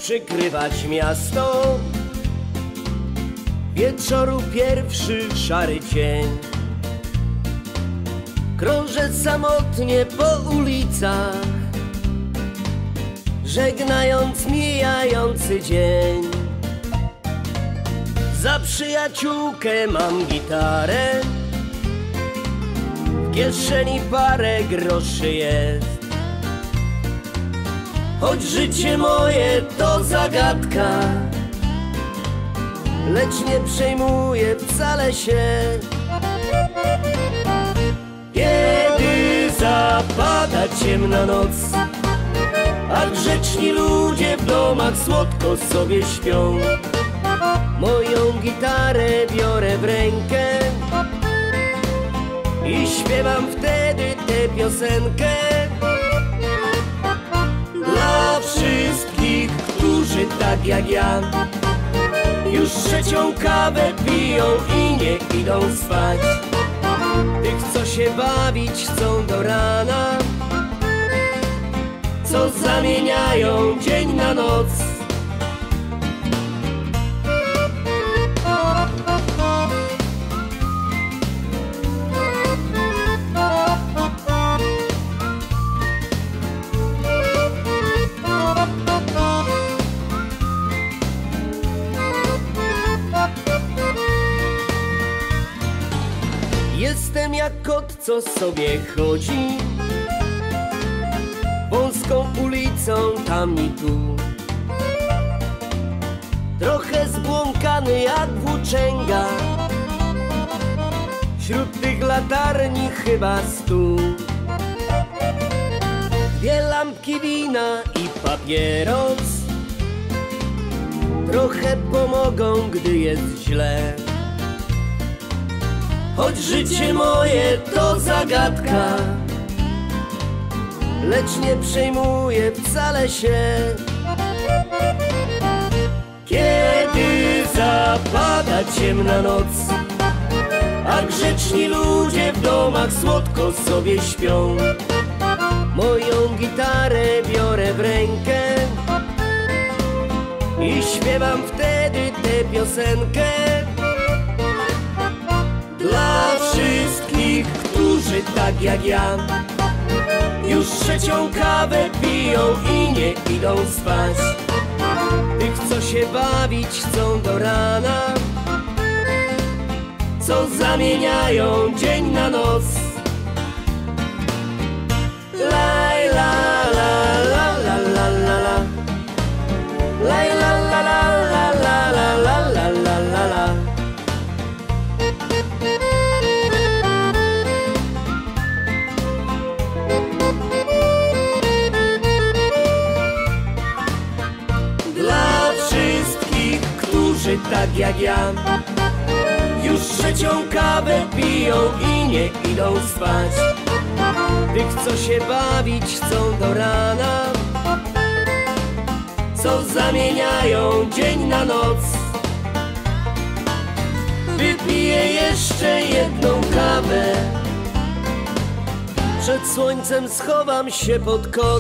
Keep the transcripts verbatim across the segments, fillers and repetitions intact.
przykrywać miasto. Wieczoru pierwszy szary dzień. Krążę samotnie po ulicach, żegnając mijający dzień. Za przyjaciółkę mam gitarę, w kieszeni parę groszy jest. Choć życie moje to zagadka, lecz nie przejmuję wcale się. Kiedy zapada ciemna noc, a grzeczni ludzie w domach słodko sobie śpią, moją gitarę biorę w rękę i śpiewam wtedy tę piosenkę. Dla wszystkich, którzy tak jak ja już trzecią kawę piją i nie idą spać. Tych, co się bawić chcą do rana, co zamieniają dzień na noc. Jestem jak kot, co sobie chodzi wąską ulicą tam i tu. Trochę zbłąkany jak włóczęga, wśród tych latarni chyba stu. Dwie lampki wina i papieros trochę pomogą, gdy jest źle. Choć życie moje to zagadka, lecz nie przejmuję wcale się. Kiedy zapada ciemna noc, a grzeczni ludzie w domach słodko sobie śpią, moją gitarę biorę w rękę i śpiewam wtedy tę piosenkę. Dla wszystkich, którzy tak jak ja już trzecią kawę piją i nie idą spać. Tych, co się bawić chcą do rana, co zamieniają dzień na noc. Laj, la, la, la, la, la, la, la. Laj, la, la, la, la, la, la, la, la, la, la, la. Dla wszystkich, którzy tak jak ja już trzecią kawę piją i nie idą spać. Tych, co się bawić chcą do rana, co zamieniają dzień na noc. Wypiję jeszcze jedną kawę, przed słońcem schowam się pod koc.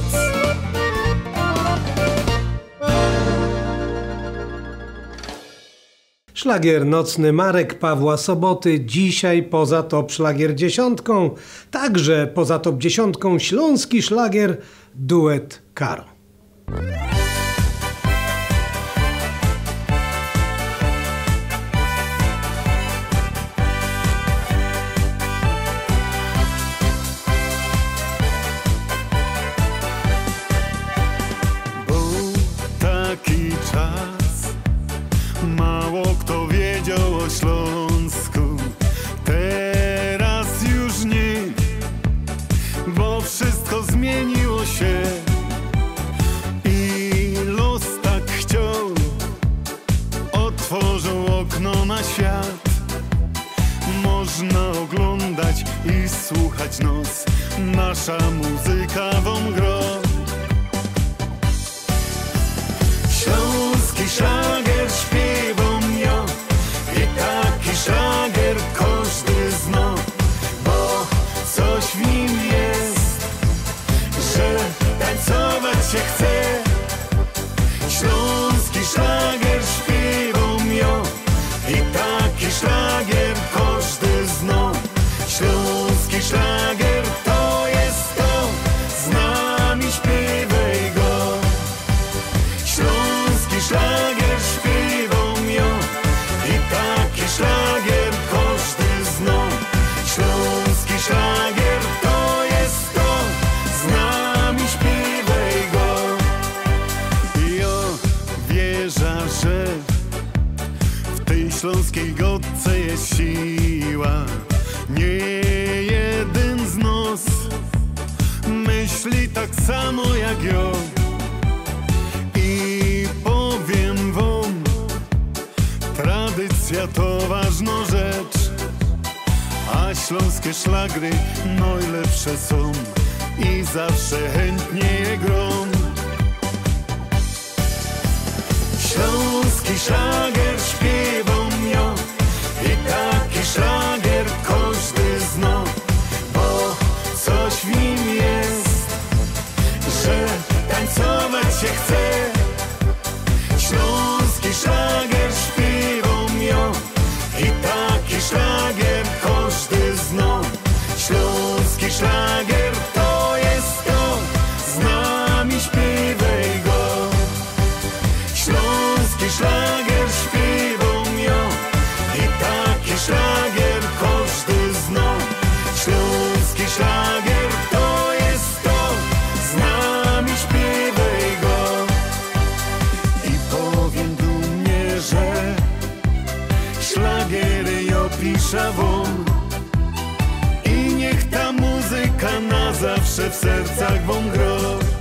Szlagier nocny Marek Pawła Soboty. Dzisiaj poza top szlagier dziesiątką, także poza top dziesiątką śląski szlagier, duet Karo. Był taki czas, mało kto wiedział o Śląsku. Teraz już nie, bo wszystko zmieniło się i los tak chciał, otworzył okno na świat. Można oglądać i słuchać noc, nasza muzyka wam gro. Śląski szlagier śpiewam ja i taki szlagier każdy zna, bo coś w nim jest, że tańcować się chce. Śląski śląskiej godce jest siła. Nie jeden z nas myśli tak samo jak ja. I powiem wam, tradycja to ważna rzecz, a śląskie szlagry najlepsze są i zawsze chętnie je grom. Śląski szlagier śpiewam ja i taki szlagier każdy zna, bo coś w nim jest, że tańcować się chce. Śląski szlagier śpiewam ja i taki szlagier każdy zna. Śląski szlagier to jest to, z nami śpiewaj go. Śląski szlagier śpiewam ja i taki szlagier każdy zna. Śląski szlagier to jest to, z nami śpiewaj go. I powiem dumnie, że szlagiery ja piszę wam i niech ta muzyka na zawsze w sercach wam gra.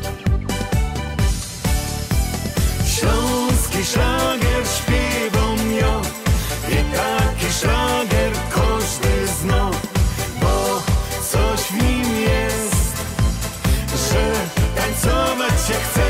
Śląski szlagier śpiewam ja i taki szlagier każdy zna, bo coś w nim jest, że tańcować się chce.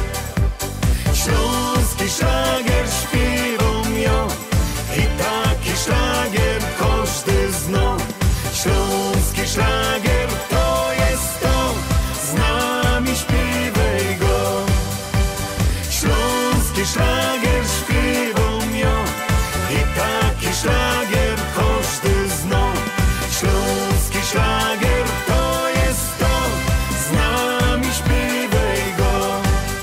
Śląski szlagier śpiewam ja i taki szlagier każdy zna. Śląski szlagier to jest to, z nami śpiewaj go. Śląski szlagier śpiewam ja i taki szlagier każdy zna. Śląski szlagier to jest to, z nami śpiewaj go.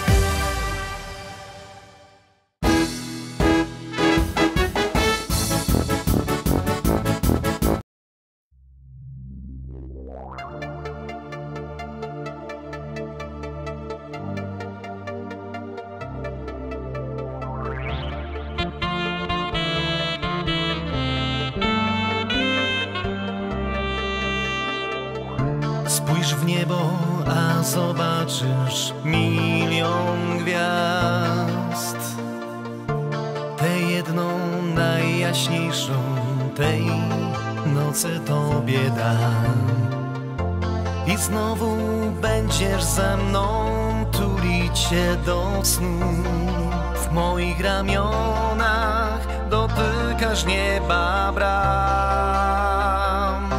Spójrz w niebo, a zobaczysz milion gwiazd. Tę jedną najjaśniejszą tej nocy tobie dam. I znowu będziesz ze mną tulić się do snu. W moich ramionach dotykasz nieba bram.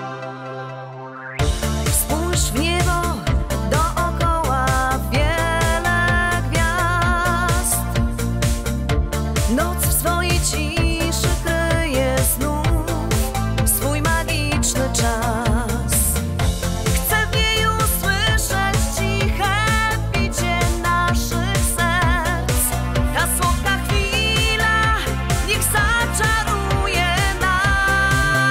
Spójrz w niebo, dookoła wiele gwiazd. Noc w swojej ciszy kryje znów swój magiczny czas. Chcę w niej usłyszeć ciche bicie naszych serc. Ta słodka chwila niech zaczaruje nas.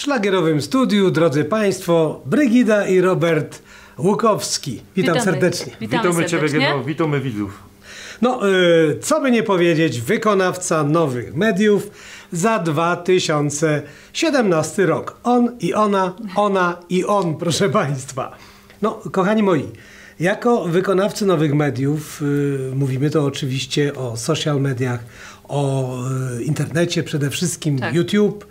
szlagierowym studiu, drodzy Państwo, Brygida i Robert Łukowski. Witam Witamy. serdecznie. Witamy, Witamy Ciebie, serdecznie. Geno, witamy widzów. No, y, co by nie powiedzieć, wykonawca nowych mediów za dwa tysiące siedemnasty rok. On i ona, ona i on, proszę Państwa. No, kochani moi, jako wykonawcy nowych mediów, y, mówimy to oczywiście o social mediach, o y, internecie przede wszystkim, Tak. YouTube.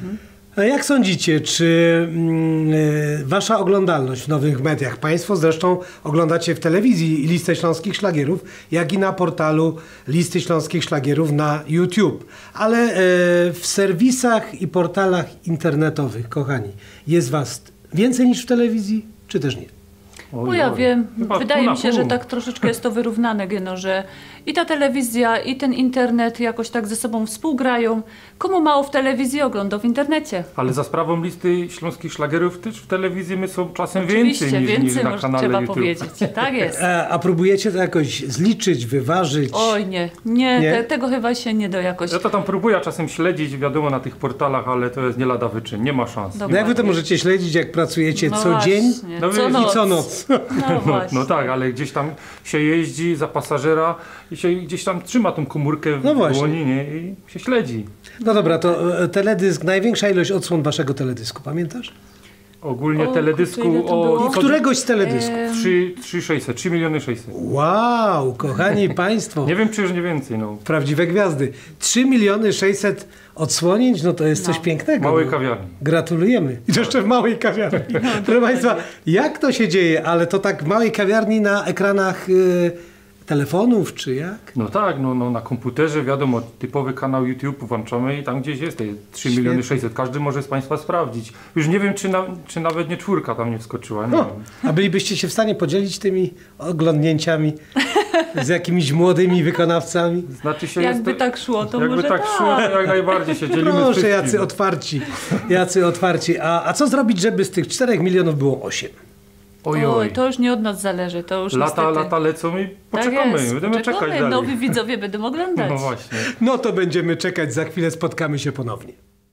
A jak sądzicie, czy mm, y, wasza oglądalność w nowych mediach, Państwo zresztą oglądacie w telewizji Listę Śląskich Szlagierów, jak i na portalu Listy Śląskich Szlagierów na YouTube, ale y, w serwisach i portalach internetowych, kochani, jest was więcej niż w telewizji, czy też nie? Bo Oj, ja oj. wiem, Chyba wydaje pół mi na się, że pół. tak troszeczkę jest to wyrównane, Geno, że i ta telewizja, i ten internet jakoś tak ze sobą współgrają. Komu mało w telewizji ogląda w internecie? Ale za sprawą listy śląskich szlagierów też w telewizji my są czasem Oczywiście, więcej niż, niż więcej na może kanale trzeba YouTube. powiedzieć. Tak jest. A, a próbujecie to jakoś zliczyć, wyważyć? Oj nie, nie, Nie? Te, tego chyba się nie da jakoś. Ja to tam próbuję czasem śledzić, wiadomo, na tych portalach, ale to jest nie lada wyczyn, nie ma szans. Dobra. No jak wy to możecie śledzić, jak pracujecie No co właśnie. dzień No co wiesz, noc. i co noc? No No, właśnie. no tak, ale gdzieś tam się jeździ za pasażera i się gdzieś tam trzyma tą komórkę w No właśnie. dłoni, nie? I się śledzi. No dobra, to e, teledysk, największa ilość odsłon waszego teledysku, pamiętasz? Ogólnie O, teledysku kurczę, ile to było? o Któregoś z teledysków. Em, trzy tysiące sześćset, trzy miliony sześćset. Wow, kochani Państwo, Nie wiem, czy już nie więcej, no. prawdziwe gwiazdy. trzy miliony sześćset odsłonięć, no to jest coś No. pięknego. Małej no. kawiarni. Gratulujemy. I to jeszcze w małej kawiarni. Proszę Państwa, jak to się dzieje? Ale to tak w małej kawiarni na ekranach y, telefonów, czy jak? No tak, no, no na komputerze wiadomo, typowy kanał YouTube włączamy i tam gdzieś jest te trzy Świetnie. miliony sześćset. Każdy może z Państwa sprawdzić. Już nie wiem, czy, na, czy nawet nie czwórka tam nie wskoczyła. Nie No, wiem. a bylibyście się w stanie podzielić tymi oglądnięciami z jakimiś młodymi wykonawcami? Znaczy się Jakby jest to, tak szło, to jakby może tak tak. szło, to jak najbardziej się dzielimy Proszę, wszystkim. jacy otwarci, jacy otwarci. A, a co zrobić, żeby z tych czterech milionów było osiem? Oj, Oj, oj. to już nie od nas zależy, to już Lata, niestety... lata lecą i Tak poczekamy. jest, Będziemy poczekamy. czekać dalej. Nowi widzowie będą oglądać. No właśnie. No to będziemy czekać, za chwilę spotkamy się ponownie.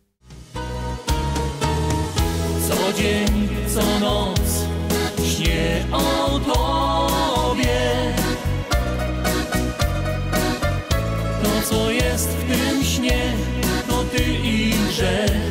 Co dzień, co noc śnie o Tobie. To, co jest w tym śnie, to Ty i grzech.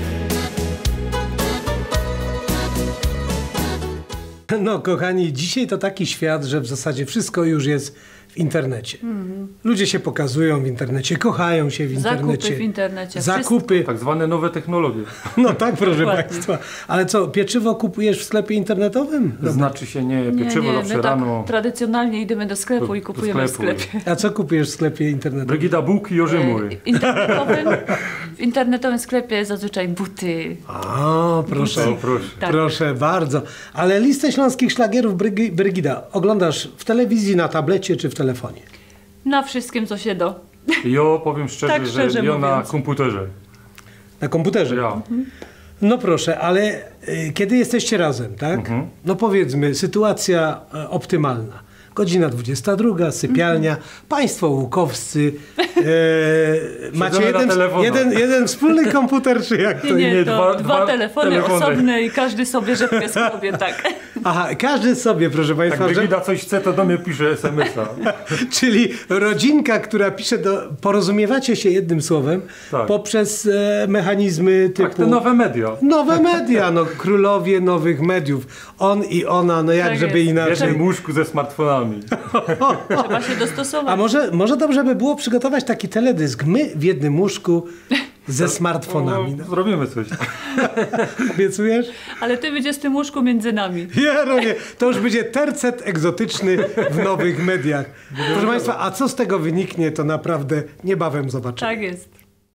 No kochani, dzisiaj to taki świat, że w zasadzie wszystko już jest w internecie. Ludzie się pokazują w internecie, kochają się w internecie. Zakupy w internecie. Zakupy. Tak zwane nowe technologie. No tak, proszę Dokładnie. Państwa. Ale co, pieczywo kupujesz w sklepie internetowym? Znaczy się nie, Nie, pieczywo nie, zawsze my rano. tak tradycjonalnie idziemy do sklepu Do- i do kupujemy w sklepu. sklepie. A co kupujesz w sklepie internetowym? Brygida bułki i orzymury. W internetowym, w internetowym sklepie zazwyczaj buty. A, proszę. O, proszę. Tak. Proszę bardzo. Ale listę śląskich szlagierów, Brygi- Brygida, oglądasz w telewizji, na tablecie czy w telefonie? Na wszystkim, co się da. Jo, powiem szczerze, Tak szczerze że ja na mówiąc. komputerze. Na komputerze? Ja. No proszę, ale y, kiedy jesteście razem, tak? Mhm. No powiedzmy, sytuacja e, optymalna. Godzina dwudziesta druga, sypialnia, Mhm. państwo łukowscy, e, macie na jeden, telefonach. jeden, jeden wspólny komputer, czy jak to Nie, nie, nie, to dwa- dwa, dwa telefony, telefony. osobne i każdy sobie rzepkę sobie, tak. Aha, każdy sobie, proszę Jak Państwa, że, Brygida coś chce, to do mnie pisze es em es a. czyli rodzinka, która pisze, do, porozumiewacie się jednym słowem Tak. poprzez e, mechanizmy typu... Tak, te nowe media. Nowe media, no królowie nowych mediów. On i ona, no jak Tak żeby jest. W inaczej. jednym łóżku ze smartfonami. Trzeba się dostosować. A może, może dobrze by było przygotować taki teledysk. My w jednym łóżku ze smartfonami. No, No. zrobimy coś. Obiecujesz? Ale ty będziesz w tym łóżku między nami. Nie, no nie. To już będzie tercet egzotyczny w nowych mediach. Proszę Państwa, a co z tego wyniknie, to naprawdę niebawem zobaczymy. Tak jest.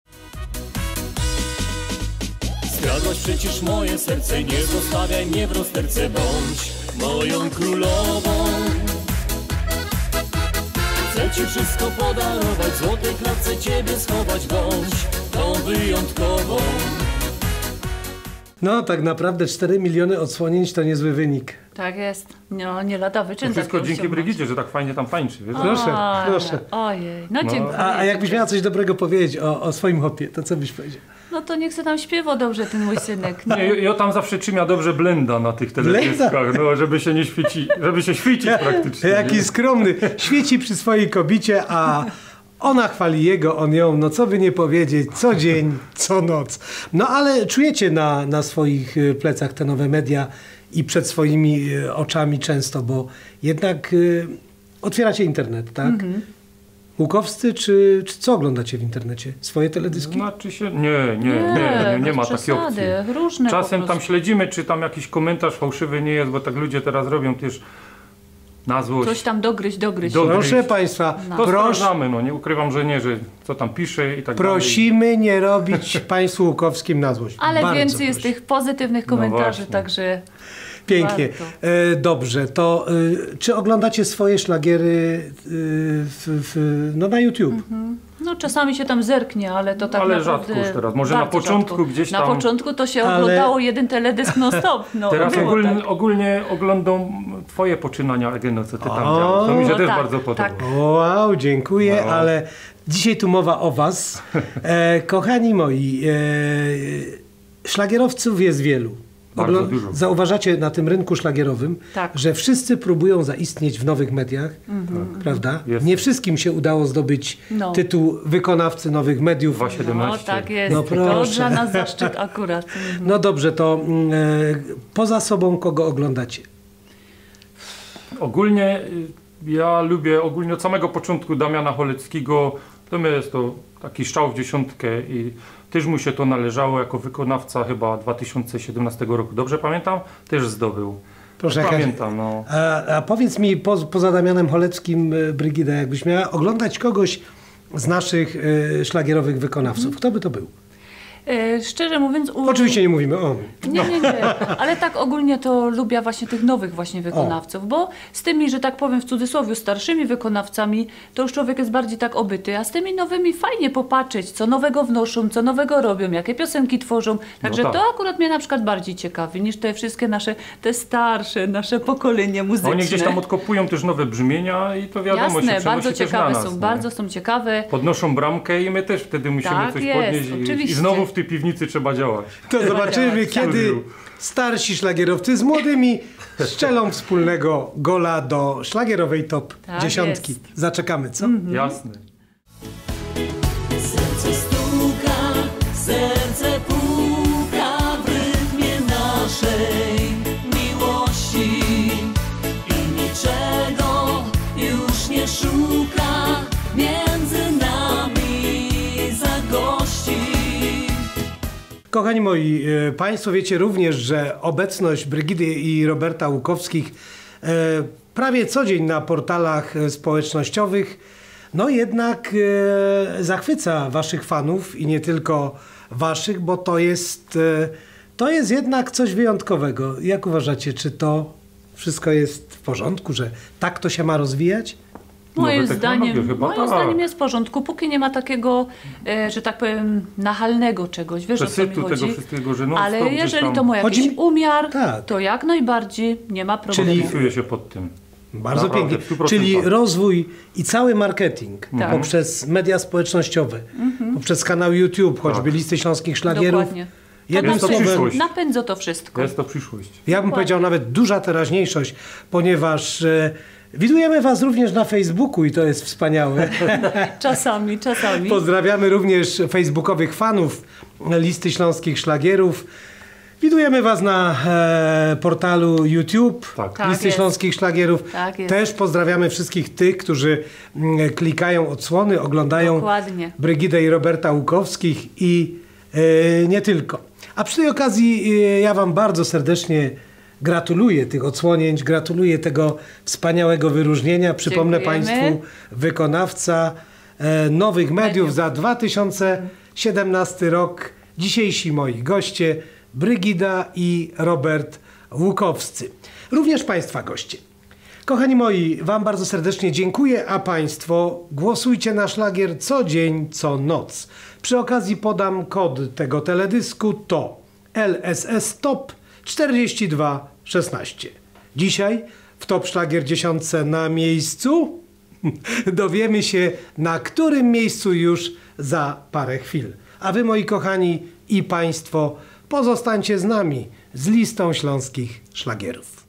Skradłaś przecież moje serce, nie zostawiaj mnie w rozterce, bądź moją królową. Chcę Ci wszystko podarować, w złotej klatce Ciebie schować, bądź tą wyjątkową. No tak naprawdę cztery miliony odsłonięć to niezły wynik. Tak jest. No, nie lada wyczyn. To wszystko takie dzięki osiągnąć. Brygidzie, że tak fajnie tam tańczy, wiesz? Proszę, Oj, proszę. Ojej, no, No. dziękuję. A, a jakbyś miała coś dobrego powiedzieć o, o swoim hopie, to co byś powiedział? No to niech se tam śpiewa dobrze ten mój synek. No. Nie, ja tam zawsze trzymia dobrze blenda na tych teledyskach, no, żeby się nie świeci, żeby się świecić praktycznie. Jaki nie? skromny. Świeci przy swojej kobicie, a ona chwali jego, on ją. No co by nie powiedzieć, co dzień, co noc. No ale czujecie na, na swoich y, plecach te nowe media i przed swoimi y, oczami często, bo jednak y, otwieracie internet, tak? Łukowscy, czy, czy co oglądacie w internecie? Swoje teledyski? Znaczy się, nie, nie, nie, nie, nie ma bez takiej opcji. przesady, różne Czasem po tam prostu. śledzimy, czy tam jakiś komentarz fałszywy nie jest, bo tak ludzie teraz robią też na złość. Coś tam dogryźć, dogryźć. Do- Proszę Państwa, No. To proszę, sprawdzamy, no nie ukrywam, że nie, że co tam pisze i tak prosimy nie robić Państwu Łukowskim na złość. Ale Bardzo więcej jest prosimy. tych pozytywnych komentarzy, właśnie. także Pięknie. warto. E, dobrze, to e, czy oglądacie swoje szlagiery e, w, w, no na YouTube? no czasami się tam zerknie, ale to tak Ale naprawdę... rzadko już teraz. Może na bardzo początku rzadko. gdzieś Na tam- początku to się Ale- oglądało jeden teledysk non stop. No, Teraz było ogólnie, tak. ogólnie oglądam twoje poczynania, Egeno, co ty tam O, działasz. To mi się no też tak, bardzo podoba. tak. Wow, dziękuję, No. ale dzisiaj tu mowa o was. E, kochani moi, e, szlagierowców jest wielu. Bardzo dużo. Zauważacie na tym rynku szlagierowym, Tak. że wszyscy próbują zaistnieć w nowych mediach, prawda? Jest. Nie wszystkim się udało zdobyć No. tytuł wykonawcy nowych mediów. dwa No siedemnaście. tak jest. No to proszę. dla nas zaszczyt akurat. No dobrze, to mm, e, poza sobą kogo oglądacie? Ogólnie y, ja lubię ogólnie od samego początku Damiana Choleckiego. To mnie jest to taki strzał w dziesiątkę i też mu się to należało jako wykonawca chyba dwa tysiące siedemnastego roku. Dobrze pamiętam? Też zdobył. Proszę, jakaś- Pamiętam, no. A, a powiedz mi, po, poza Damianem Choleckim, e, Brygida, jakbyś miała oglądać kogoś z naszych e, szlagierowych wykonawców, kto by to był? E, szczerze mówiąc... U... Oczywiście nie mówimy o... Nie, nie, nie. Ale tak ogólnie to lubię właśnie tych nowych właśnie wykonawców, bo z tymi, że tak powiem w cudzysłowie, starszymi wykonawcami, to już człowiek jest bardziej tak obyty, a z tymi nowymi fajnie popatrzeć, co nowego wnoszą, co nowego robią, jakie piosenki tworzą. Także tak. to akurat mnie na przykład bardziej ciekawi niż te wszystkie nasze, te starsze, nasze pokolenie muzyczne. Oni gdzieś tam odkopują też nowe brzmienia i to wiadomo się Jasne, przenosi bardzo też na ciekawe nas, są, nie? bardzo są ciekawe. Podnoszą bramkę i my też wtedy musimy Tak coś jest, podnieść i, i oczywiście. znowu w tej piwnicy trzeba działać. To zobaczymy, działać, tak. kiedy starsi szlagierowcy z młodymi strzelą wspólnego gola do szlagierowej top Tak dziesiątki. jest. Zaczekamy, co? Jasne. Serce stuka, serce puka w rytmie naszej miłości i niczego już nie szuka między nami zagości. Kochani moi, e, Państwo wiecie również, że obecność Brygidy i Roberta Łukowskich e, prawie co dzień na portalach e, społecznościowych, no jednak e, zachwyca waszych fanów i nie tylko waszych, bo to jest, e, to jest jednak coś wyjątkowego. Jak uważacie, czy to wszystko jest w porządku, że tak to się ma rozwijać? Moim Nowe technologie zdaniem, chyba moim tak. zdaniem jest w porządku, póki nie ma takiego, e, że tak powiem, nachalnego czegoś, wiesz o co mi Przesytu chodzi. tego wszystkiego, że non Ale stop gdzieś jeżeli tam to ma jakiś Chodzi mi- umiar, Tak. to jak najbardziej nie ma problemu. Czyli- Wpisuję się pod tym. Bardzo Naprawdę, pięknie. w stu procentach. Czyli rozwój i cały marketing Tak. poprzez media społecznościowe, poprzez kanał YouTube, choćby Tak. listy śląskich szlagierów. Dokładnie. To Jednym Jest to słowem, przyszłość. napędza to wszystko. Jest to przyszłość. ja bym powiedział nawet duża teraźniejszość, ponieważ e, widujemy was również na Facebooku i to jest wspaniałe. Czasami, czasami. Pozdrawiamy również facebookowych fanów listy śląskich szlagierów. Widujemy was na e, portalu YouTube, Tak. Tak listy jest. śląskich szlagierów. Tak jest. Też pozdrawiamy wszystkich tych, którzy mm, klikają odsłony, oglądają Dokładnie. Brygidę i Roberta Łukowskich i e, nie tylko. A przy tej okazji e, ja wam bardzo serdecznie gratuluję tych odsłonięć, gratuluję tego wspaniałego wyróżnienia. Przypomnę Dziękujemy. Państwu, wykonawca e, nowych mediów, Mediów. za dwa tysiące siedemnasty rok. Dzisiejsi moi goście Brygida i Robert Łukowscy. Również Państwa goście. Kochani moi, wam bardzo serdecznie dziękuję, a Państwo głosujcie na szlagier co dzień, co noc. Przy okazji podam kod tego teledysku, to L S S Top czterdzieści dwa szesnaście. Dzisiaj w Top Szlagier dziesiątce na miejscu dowiemy się, na którym miejscu już za parę chwil. A wy, moi kochani, i państwo, pozostańcie z nami z listą śląskich szlagierów.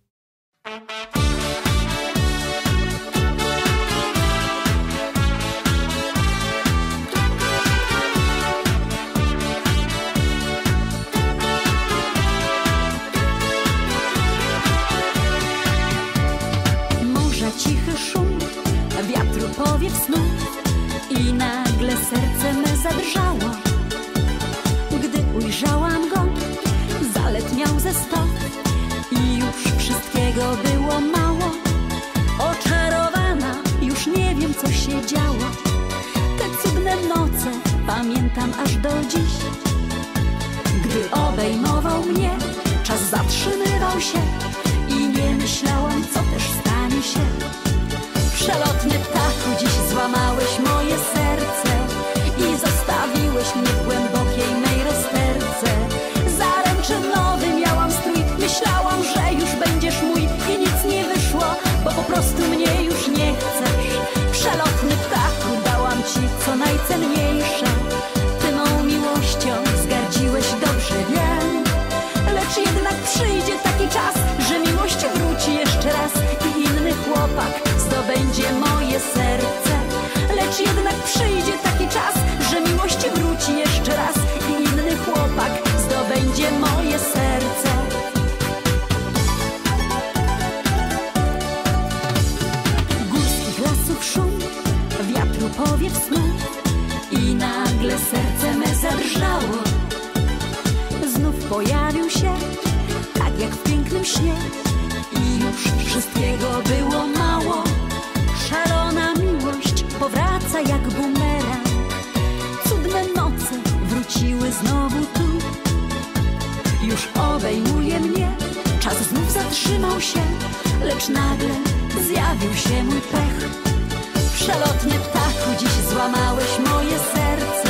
Cichy szum, wiatru powiew snu i nagle serce me zadrżało. Gdy ujrzałam go, zalet miał ze sto i już wszystkiego było mało. Oczarowana, już nie wiem co się działo. Te cudne noce pamiętam aż do dziś. Gdy obejmował mnie, czas zatrzymywał się i nie myślałam, co też stanie się. Przelotny ptaku, dziś złamałeś moje serce i zostawiłeś mnie w głębokiej mej rozterce. Zaręczynowy miałam strój, myślałam, że już będziesz mój i nic nie wyszło, bo po prostu mnie już nie chcesz. Przelotny ptaku, dałam ci co najcenniejsze, ty mą miłością zgardziłeś, dobrze wiem. Lecz jednak przyjdzie taki czas, że miłość wróci jeszcze raz i inny chłopak zdobędzie moje serce. Lecz jednak przyjdzie taki czas, że miłość wróci jeszcze raz i inny chłopak zdobędzie moje serce. Górskich lasów szum, wiatru powiew snu i nagle serce me zadrżało. Znów pojawił się, tak jak w pięknym śnie i już wszystkiego było mało. Szalona miłość powraca jak bumerang. Cudne noce wróciły znowu tu. Już obejmuje mnie, czas znów zatrzymał się, lecz nagle zjawił się mój pech. Przelotny ptaku, dziś złamałeś moje serce